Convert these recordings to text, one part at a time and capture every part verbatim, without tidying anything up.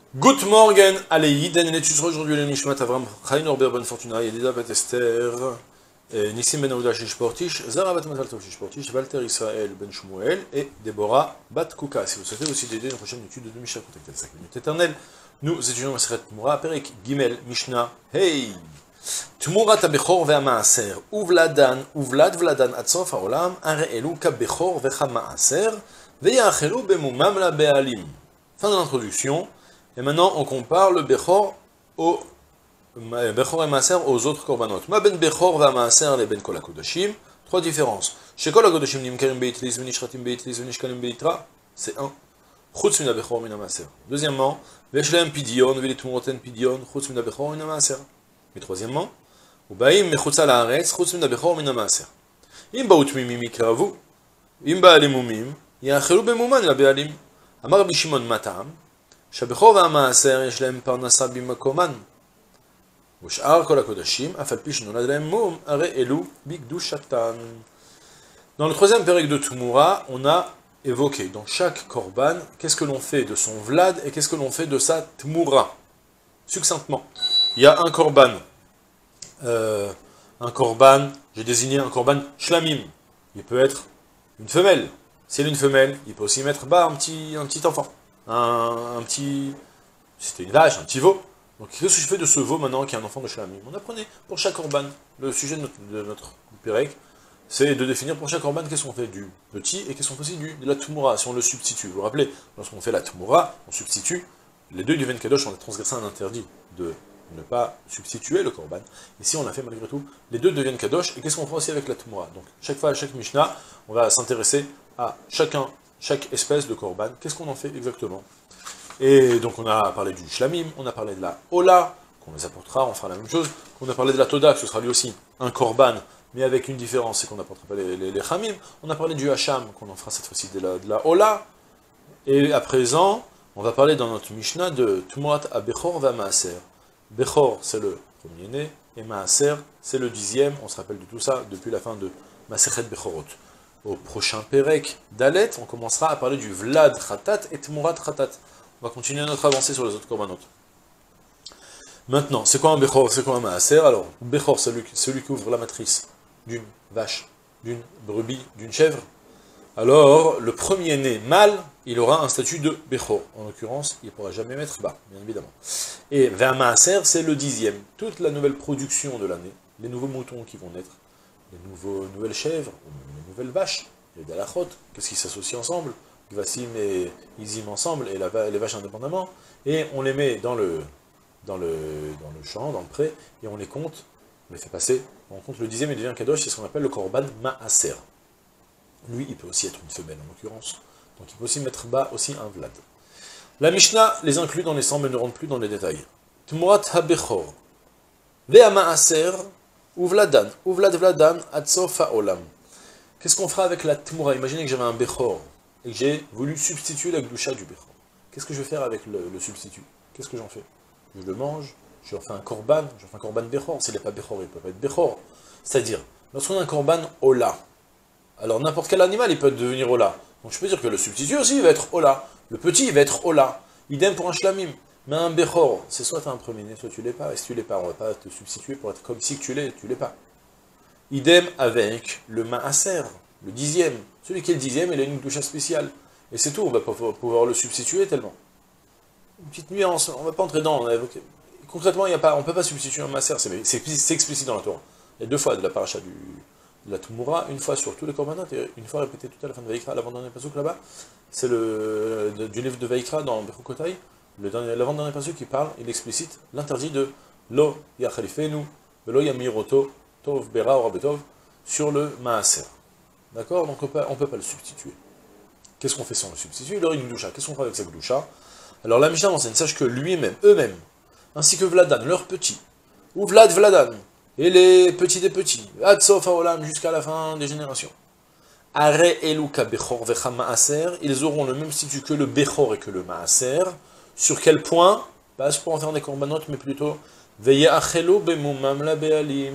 Good morning, allez, Yiden, et l'étude aujourd'hui le Nishmat Avram, Chaim Norbert Ben Fortuna, Yedida Bet Esther, Nissim Ben Aouda Shishportish, Zara Bat Mazal Tov Shishportish, Walter Israël Ben Shmuel et Déborah Bat Kuka. Si vous souhaitez aussi d'aider une prochaine étude de Mishnah, contactez cinq minutes éternelles. Nous étudions Maseret Tmura, Perek Gimel, Mishnah, Hey! Tmurat HaBechor ve'Hamaaser, Uvladan, Uvlad Vladan Ad Sof HaOlam, Are'elu KaBechor ve'Hamaaser, Ve'yachelu Bemumam La Be'alim. Fin de l'introduction. Et maintenant, on compare le Bechor au Bechor et Maaser aux autres korbanot. Ma ben Bechor va Maaser les ben Kol HaKodashim. Trois différences. Chez Kol HaKodashim nimkerim beitlis venishratim beitlis venishkalim beitra. C'est un. Chutz mina Bechor mina Maaser. Deuxièmement, Veshlem pidion veletumuroten pidion chutz mina Bechor mina Maaser. Et troisièmement, Ubaim mechutza laaretz chutz mina Bechor mina Maaser. Im baut mimim ikravu. Im ba'alim umim yachelu bemuman la be'alim. Amar Rabbi Shimon matam. שהבכור והמעשר יש להם פרנסה במקומן. ושאר כל הקודשים, אף על פי שנולד להם מום, הרי אלו בקדושתן. Dans le troisième période de Tumura, on a évoqué dans chaque korban, qu'est-ce que l'on fait de son vlad et qu'est-ce que l'on fait de sa Tmura. Succinctement. Il y a un korban. Euh, un korban, j'ai désigné un korban shlamim. Il peut être une femelle. Si elle est une femelle, il peut aussi mettre bah, un, petit, un petit enfant. Un, un petit... C'était une vache, un petit veau. Donc qu'est-ce que je fais de ce veau maintenant qui est un enfant de Shlamim? On apprenait pour chaque korban. Le sujet de notre, de notre Pérek, c'est de définir pour chaque korban qu'est-ce qu'on fait du petit et qu'est-ce qu'on fait aussi du, de la Tmura, si on le substitue. Vous vous rappelez, lorsqu'on fait la Tmura, on substitue. Les deux du Ven Kadosh, on a transgressé un interdit de ne pas substituer le korban. Ici, on a fait malgré tout les deux deviennent Kadosh. Et qu'est-ce qu'on fait aussi avec la Tmura? Donc chaque fois, à chaque Mishnah, on va s'intéresser à chacun chaque espèce de korban, qu'est-ce qu'on en fait exactement? Et donc on a parlé du shlamim, on a parlé de la hola, qu'on les apportera, on fera la même chose, on a parlé de la toda, que ce sera lui aussi un korban, mais avec une différence, c'est qu'on n'apportera pas les, les, les chamim, on a parlé du hacham, qu'on en fera cette fois-ci de la, de la hola, et à présent, on va parler dans notre Mishnah de Tumurat HaBechor va Maaser. Bechor, c'est le premier-né, et Maaser, c'est le dixième, on se rappelle de tout ça depuis la fin de Masechet Bechorot. Au prochain Pérek d'Alet, on commencera à parler du Vlad Khatat et Tmurat Khatat. On va continuer notre avancée sur les autres korbanot. Maintenant, c'est quoi un Bechor, c'est quoi un Maaser? Alors, Bechor, c'est celui, celui qui ouvre la matrice d'une vache, d'une brebis, d'une chèvre. Alors, le premier-né mâle, il aura un statut de Bechor. En l'occurrence, il ne pourra jamais mettre bas, bien évidemment. Et vers Maaser, c'est le dixième. Toute la nouvelle production de l'année, les nouveaux moutons qui vont naître, les nouveaux, nouvelles chèvres, les nouvelles vaches, les dalachot, qu'est-ce qui s'associe ensemble, Gvassim et Izim ensemble, et la, les vaches indépendamment, et on les met dans le, dans, le, dans le champ, dans le pré, et on les compte, on les fait passer, on compte le dixième et le devient kadosh, c'est ce qu'on appelle le korban maaser. Lui, il peut aussi être une femelle en l'occurrence, donc il peut aussi mettre bas aussi un vlad. La Mishnah les inclut dans les cent, mais ne rentre plus dans les détails. Tmurat habechor, vea maaser, Uvladan, Uvlad Vladan, Adsof HaOlam. Qu'est-ce qu'on fera avec la Tmura? Imaginez que j'avais un Bechor et que j'ai voulu substituer la Gdusha du Bechor. Qu'est-ce que je vais faire avec le, le substitut? Qu'est-ce que j'en fais? Je le mange, je en fais un Korban, je fais un Korban Bechor. S'il n'est pas Bechor, il ne peut pas être Bechor. C'est-à-dire, lorsqu'on a un Korban Ola, alors n'importe quel animal, il peut devenir Ola. Donc je peux dire que le substitut aussi, il va être Ola. Le petit, il va être Ola. Idem pour un Shlamim. Mais un Bechor, c'est soit tu as un premier-né, soit tu l'es pas. Et si tu l'es pas, on ne va pas te substituer pour être comme si tu l'es, tu l'es pas. Idem avec le Maaser, le dixième. Celui qui est le dixième, il a une douche spéciale. Et c'est tout, on va pas pouvoir le substituer tellement. Une petite nuance, on ne va pas entrer dans. Concrètement, il y a pas, on ne peut pas substituer un Maaser, c'est explicite dans la Torah. Il y a deux fois de la paracha du, de la Tmura, une fois sur tous les korbanot, et une fois répétée tout à la fin de Vaikra, l'avant-dernier pasuk là-bas. C'est le du livre de Vaikra dans Bechukotai. L'avant-dernier passage qui parle, il explicite l'interdit de Lo Yachalifenu, Lo Yamiroto, Tov Bera ou Rabetov, sur le Maaser. D'accord? Donc on ne peut pas le substituer. Qu'est-ce qu'on fait si on le substitue? Il aurait une Gdusha. Qu'est-ce qu'on fait avec sa Gdusha? Alors la Mishnah enseigne, sache que lui-même, eux-mêmes, ainsi que Vladan, leurs petits, ou Vlad Vladan, et les petits des petits, Adsof HaOlam, jusqu'à la fin des générations, Are Eluka Bechor Vecha Maaser, ils auront le même statut que le Bechor et que le Maaser. Sur quel point? Pas pour en faire des korbanot, mais plutôt veillez achelo bemumam la be'alim.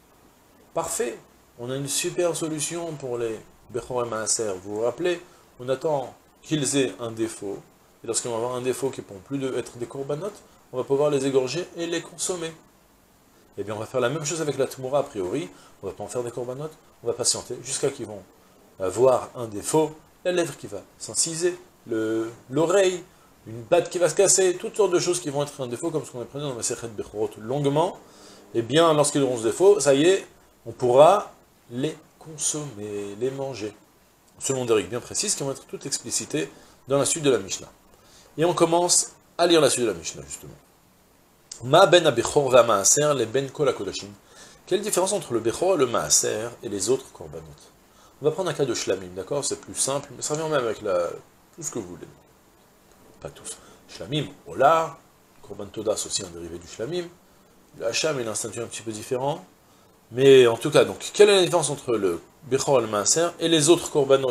Parfait. On a une super solution pour les Bechor et Maaser. Vous vous rappelez, on attend qu'ils aient un défaut, et lorsqu'ils vont avoir un défaut qui ne pourront plus de, être des korbanot, on va pouvoir les égorger et les consommer. Eh bien, on va faire la même chose avec la tmoura a priori, on ne va pas en faire des korbanot, on va patienter jusqu'à qu'ils vont avoir un défaut, la lèvre qui va s'inciser, l'oreille, une patte qui va se casser, toutes sortes de choses qui vont être un défaut, comme ce qu'on a pris dans la Sechet Bechorot longuement. Eh bien, lorsqu'ils auront ce défaut, ça y est, on pourra les consommer, les manger. Selon des règles bien précises qui vont être toutes explicitées dans la suite de la Mishnah. Et on commence à lire la suite de la Mishnah, justement. Ma ben abechor va maaser les ben kol hakodashim. Quelle différence entre le bechor et le maaser et les autres korbanot? On va prendre un cas de shlamim, d'accord? C'est plus simple, mais ça revient même avec la... tout ce que vous voulez. Pas tous. Shlamim, ola, korban toda, c'est aussi un dérivé du shlamim. Le hacham est un statut un petit peu différent. Mais en tout cas, donc, quelle est la différence entre le bechor et le maaser et les autres korbanot?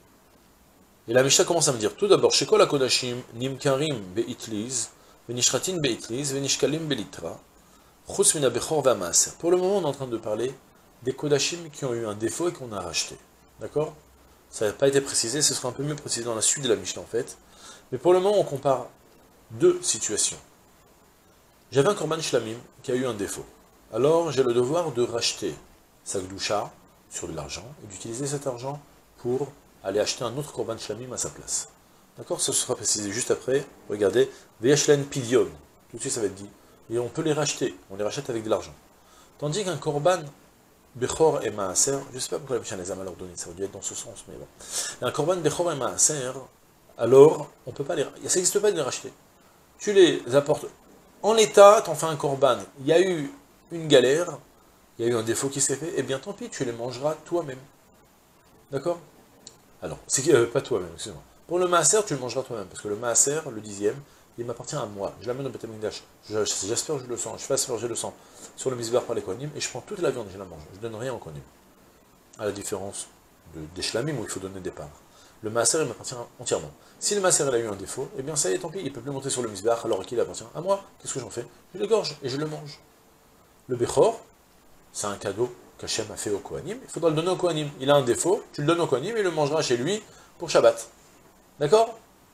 Et la Mishnah commence à me dire, tout d'abord, Shekol hakodashim nimkarim beitliz, venishratin beitliz, venishkalim belitra, chutz min habechor va maaser. Pour le moment, on est en train de parler des kodashim qui ont eu un défaut et qu'on a racheté. D'accord? Ça n'a pas été précisé, ce sera un peu mieux précisé dans la suite de la Mishnah en fait. Mais pour le moment, on compare deux situations. J'avais un korban shlamim qui a eu un défaut. Alors, j'ai le devoir de racheter sa gdusha sur de l'argent et d'utiliser cet argent pour aller acheter un autre korban shlamim à sa place. D'accord? Ça sera précisé juste après. Regardez, v'yashlen pidion. Tout de suite, ça va être dit. Et on peut les racheter. On les rachète avec de l'argent. Tandis qu'un korban bechor et maaser, je ne sais pas pourquoi la Mishnah les a mal ordonnés, ça aurait dû être dans ce sens, mais bon. Un korban bechor et maaser, alors, on peut pas les... ça n'existe pas de les racheter. Tu les apportes en l'état, tu en fais un korban. Il y a eu une galère, il y a eu un défaut qui s'est fait, et bien tant pis, tu les mangeras toi-même. D'accord? Alors, c'est euh, pas toi-même, excuse-moi. Pour le maaser, tu le mangeras toi-même, parce que le maaser, le dixième, il m'appartient à moi. Je l'amène au Beth Amikdash. J'espère que je le sens. Je fais asperger le sang sur le misbar par les kohanim, et je prends toute la viande et je la mange. Je ne donne rien aux kohanim. À la différence de, des shlamim où il faut donner des parts. Le maaser, il m'appartient entièrement. Si le maaser, il a eu un défaut, eh bien ça y est, tant pis, il ne peut plus monter sur le misbar alors qu'il appartient à moi. Qu'est-ce que j'en fais? Je l'égorge et je le mange. Le bechor, c'est un cadeau qu'Hachem a fait au kohanim. Il faudra le donner au kohanim. Il a un défaut, tu le donnes au kohanim et il le mangera chez lui pour Shabbat. D'accord?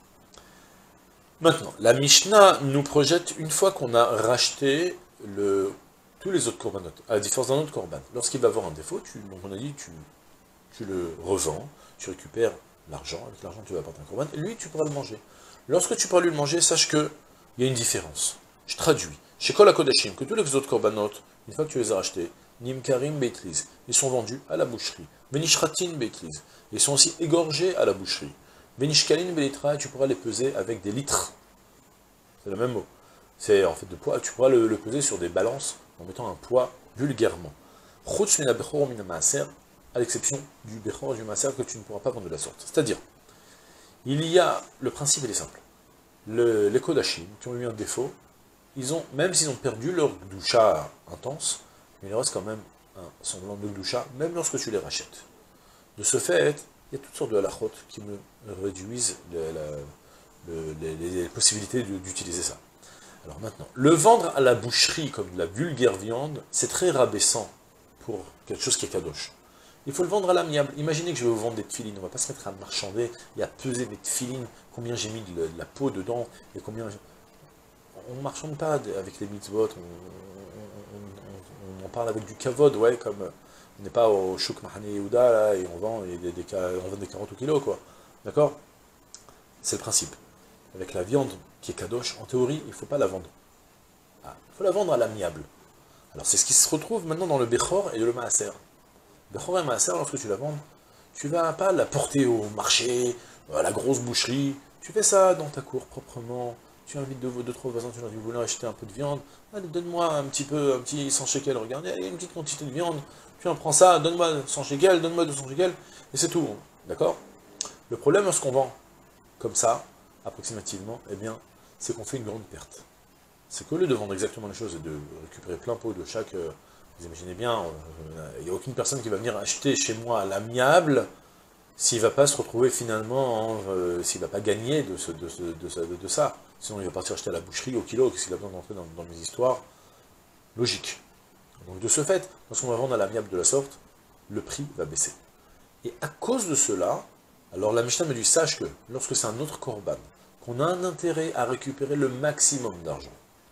Maintenant, la Mishnah nous projette, une fois qu'on a racheté le, tous les autres korbanot, à la différence d'un autre korban, lorsqu'il va avoir un défaut, tu, donc on a dit, tu, tu le revends, tu récupères l'argent, avec l'argent tu vas apporter un korban, et lui tu pourras le manger. Lorsque tu pourras lui le manger, sache qu'il y a une différence. Je traduis. Chez Kol HaKodashim, que tous les autres korbanot, une fois que tu les as rachetés, Nimkarim Beitliz, ils sont vendus à la boucherie. Venishratin Beitliz, ils sont aussi égorgés à la boucherie. Venishkalin belitra, tu pourras les peser avec des litres. C'est le même mot. C'est en fait de poids. Tu pourras le, le peser sur des balances en mettant un poids vulgairement. Chutz min habechor min maaser, à l'exception du bechor et du maaser que tu ne pourras pas vendre de la sorte. C'est-à-dire, il y a, le principe il est simple. Le, les kodashim qui ont eu un défaut, ils ont, même s'ils ont perdu leur gdusha intense, il leur reste quand même un semblant de gdusha, même lorsque tu les rachètes. De ce fait, il y a toutes sortes de halachot qui me réduisent la, la, le, les, les possibilités d'utiliser ça. Alors maintenant, le vendre à la boucherie comme de la vulgaire viande, c'est très rabaissant pour quelque chose qui est kadosh. Il faut le vendre à l'amiable. Imaginez que je vais vous vendre des tefilines, on ne va pas se mettre à marchander et à peser des tefilines, combien j'ai mis de, de la peau dedans, et combien... On ne marchande pas avec les mitzvot, on, on, on, on, on parle avec du kavod, ouais, comme... On n'est pas au Chouk Mahane Yehuda, là, et on vend des, des, des, on vend des carottes au kilo, quoi. D'accord? C'est le principe. Avec la viande qui est kadosh, en théorie, il ne faut pas la vendre. Ah, il faut la vendre à l'amiable. Alors c'est ce qui se retrouve maintenant dans le bechor et le maaser. Bechor et maaser, lorsque tu la vends, tu ne vas pas la porter au marché, à la grosse boucherie. Tu fais ça dans ta cour, proprement. Tu invites deux, deux trois voisins, tu leur dis, vous voulez acheter un peu de viande? Allez, donne-moi un petit peu, un petit cent shekels, regardez, allez, une petite quantité de viande. Tu en prends ça, donne-moi cent shekels, donne-moi deux cents shekels, et c'est tout. D'accord? Le problème, lorsqu'on vend comme ça, approximativement, eh bien, c'est qu'on fait une grande perte. C'est qu'au lieu de vendre exactement les choses et de récupérer plein pot de chaque... Euh, vous imaginez bien, il n'y a aucune personne qui va venir acheter chez moi à l'amiable s'il ne va pas se retrouver finalement, euh, s'il ne va pas gagner de, ce, de, ce, de, ce, de, de ça. Sinon, il va partir acheter à la boucherie, au kilo, qu'est-ce qu'il a besoin d'entrer dans, dans mes histoires? Logique. Donc de ce fait, lorsqu'on va vendre à l'amiable de la sorte, le prix va baisser. Et à cause de cela, alors la Mishnah me dit, sache que lorsque c'est un autre korban, qu'on a un intérêt à récupérer le maximum d'argent.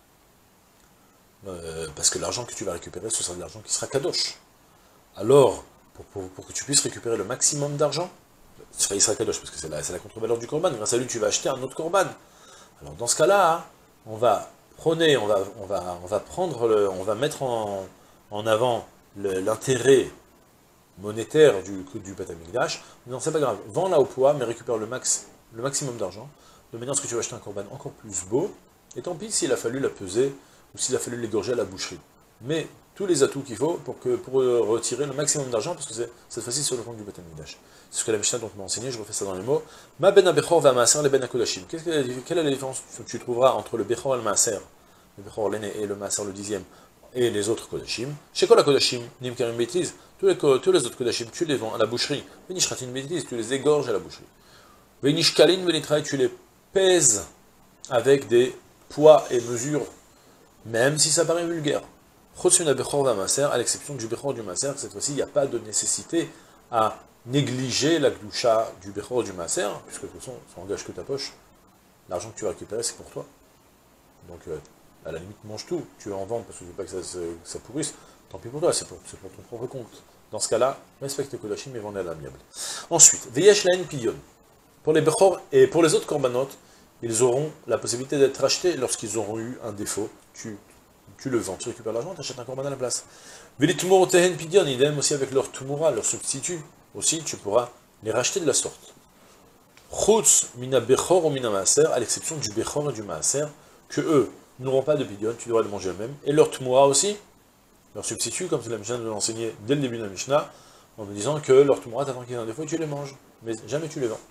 Euh, parce que l'argent que tu vas récupérer, ce sera de l'argent qui sera kadosh. Alors, pour, pour, pour que tu puisses récupérer le maximum d'argent, il sera kadosh, parce que c'est la, la contre-valeur du korban, grâce à lui tu vas acheter un autre korban. Alors dans ce cas-là, on va prôner, on va, on va, on va prendre, le, on va mettre en, en avant l'intérêt monétaire du, du Beth Amikdash. Non, c'est pas grave, vends-la au poids, mais récupère le, max, le maximum d'argent, de manière à ce que tu vas acheter un korban encore plus beau, et tant pis s'il a fallu la peser, ou s'il a fallu l'égorger à la boucherie. Mais tous les atouts qu'il faut pour, que, pour retirer le maximum d'argent, parce que c'est cette fois-ci sur le compte du Beth Amikdash. C'est ce que la Mishnah donc m'a enseigné, je refais ça dans les mots. Ma ben abechor va maaser le ben akodashim. Quelle est la différence que tu trouveras entre le bechor et le maaser, le bechor l'aîné et le maaser le dixième, et les autres kodashim? Chez quoi la kodashim, nimkarim bêtise, tous les, tous les autres kodashim, tu les vends à la boucherie. Venishratin bêtise, tu les égorges à la boucherie. Venishkalin venitrai, tu les pèses avec des poids et mesures, même si ça paraît vulgaire. Chotsuna bechor va maaser, à l'exception du bechor du maaser, cette fois-ci, il n'y a pas de nécessité à négliger la gdoucha du bechor du maaser, puisque de toute façon, ça engage que ta poche. L'argent que tu vas récupérer, c'est pour toi. Donc, euh, à la limite, mange tout. Tu veux en vendre parce que tu veux pas que ça, ça, ça pourrisse, tant pis pour toi, c'est pour, pour ton propre compte. Dans ce cas-là, respecte les kodashim et vends à l'amiable. Ensuite, veyesh laen pillon. Pour les bechor et pour les autres korbanot, ils auront la possibilité d'être achetés lorsqu'ils auront eu un défaut. Tu, tu le vends, tu récupères l'argent, tu achètes un korban à la place. Velitmur tehen pillon, idem aussi avec leur tumura, leur substitut. Aussi, tu pourras les racheter de la sorte. Chutz mina bechor ou mina maaser, à l'exception du bechor et du maaser, que eux n'auront pas de pidyon, tu devras le manger eux-mêmes, et leur tmoura aussi, leur substitut, comme la Mishnah nous l'a enseigné dès le début de la Mishnah, en nous disant que leur tmoura, t'attends qu'il y ait un défaut, tu les manges, mais jamais tu les vends.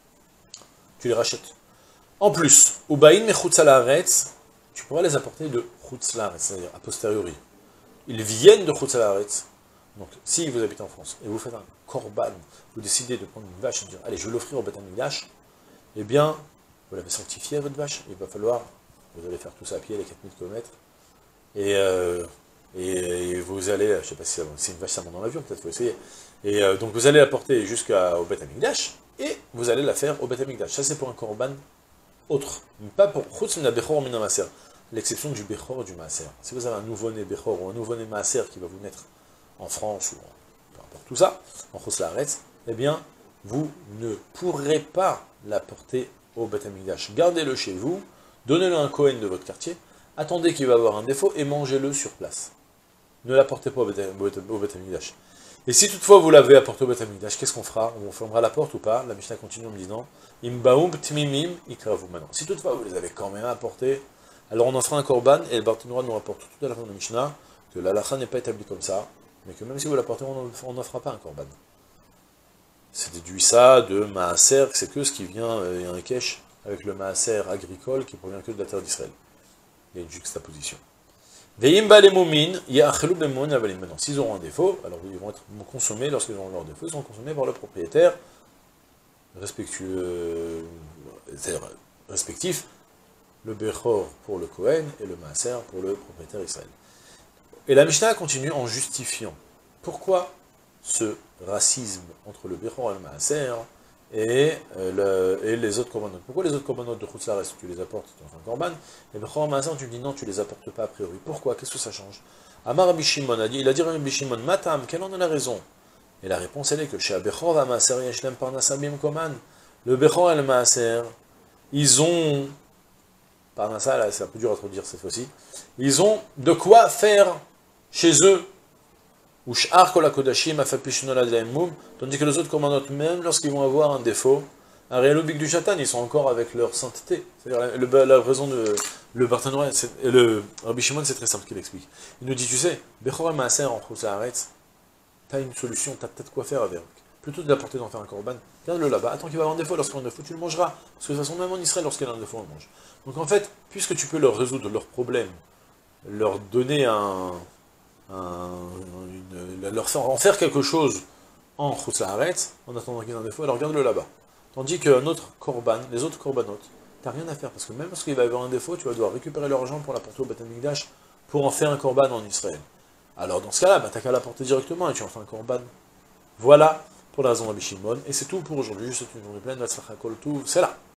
Tu les rachètes. En plus, ubaïn me chutz alaretz, tu pourras les apporter de chutz laaretz, c'est-à-dire a posteriori. Ils viennent de chutz alaretz. Donc, si vous habitez en France, et vous faites un korban, vous décidez de prendre une vache et de dire, allez, je vais l'offrir au Beth Amikdash, eh bien, vous l'avez sanctifié à votre vache, il va falloir, vous allez faire tout ça à pied, les quatre mille kilomètres, et, euh, et, et vous allez, je ne sais pas si c'est une vache, ça monte dans l'avion, peut-être, il faut essayer, et euh, donc vous allez la porter jusqu'au Beth Amikdash, et vous allez la faire au Beth Amikdash. Ça, c'est pour un korban autre, mais pas pour chutz mina bechor mina maaser, l'exception du bechor et du maaser. Si vous avez un nouveau-né bechor ou un nouveau-né maaser qui va vous naître en France, ou peu importe tout ça, en chutz laaretz, eh bien, vous ne pourrez pas l'apporter au Beth Amikdash. Gardez-le chez vous, donnez-le à un Kohen de votre quartier, attendez qu'il va avoir un défaut et mangez-le sur place. Ne l'apportez pas au Beth Amikdash. Et si toutefois vous l'avez apporté au Beth Amikdash, qu'est-ce qu'on fera? On fermera la porte ou pas? La Mishnah continue en me disant Imbaum tmimim ikravu maintenant. Si toutefois vous les avez quand même apportés, alors on en fera un korban, et le Barthénois nous rapporte tout à la fin de la Mishnah que l'halakha n'est pas établie comme ça, mais que même si vous l'apportez, on n'en fera pas un korban. C'est déduit ça de maaser, c'est que ce qui vient, il y a un kesh avec le maaser agricole qui provient que de la terre d'Israël. Il y a une juxtaposition. Maintenant, s'ils auront un défaut, alors ils vont être consommés, lorsqu'ils auront leur défaut, ils seront consommés par le propriétaire respectueux, c'est-à-dire respectif, le Bechor pour le Kohen et le Maaser pour le propriétaire Israël. Et la Mishnah continue en justifiant pourquoi ce racisme entre le Bechor et le Maaser et, euh, le, et les autres korbanot. Pourquoi les autres korbanot de chutz laaretz, tu les apportes, tu en fais un korban, et Bechor et Maaser, tu dis non, tu les apportes pas a priori. Pourquoi? Qu'est-ce que ça change? Amar Rabbi Shimon a dit, il a dit Rabbi Shimon, Matam, quelle en est la raison? Et la réponse elle est que chez Bechor et Maaser yeshlem parnasa bimkoman, le Bechor et le Maaser, ils ont parnasa, là c'est un peu dur à trop dire cette fois-ci, ils ont de quoi faire chez eux. Tandis que les autres commandants, même lorsqu'ils vont avoir un défaut, un réel oubli du chatan, ils sont encore avec leur sainteté. C'est-à-dire la, la raison de le Barthénois, le Rabbi Shimon, c'est très simple qu'il explique. Il nous dit, tu sais, Bechor et Maaser en chutz laaretz, t'as une solution, t'as peut-être quoi faire avec. Plutôt de l'apporter d'en faire un korban, garde-le là-bas, attends qu'il va avoir un défaut, lorsqu'il y a un défaut, tu le mangeras. Parce que de toute façon, même en Israël, lorsqu'il y a un défaut, on le mange. Donc en fait, puisque tu peux leur résoudre leurs problèmes, leur donner un... Un, une, leur faire, en faire quelque chose en chutz laaretz, en attendant qu'il y ait un défaut, alors garde-le là-bas. Tandis qu'un autre korban, les autres korbanot, t'as rien à faire, parce que même lorsqu'il va y avoir un défaut, tu vas devoir récupérer l'argent pour l'apporter au Beth Amikdash, pour en faire un korban en Israël. Alors dans ce cas-là, bah, t'as qu'à l'apporter directement, et tu en fais un korban. Voilà pour la raison de Rabbi Shimon, et c'est tout pour aujourd'hui, je vous souhaite une journée pleine, c'est là.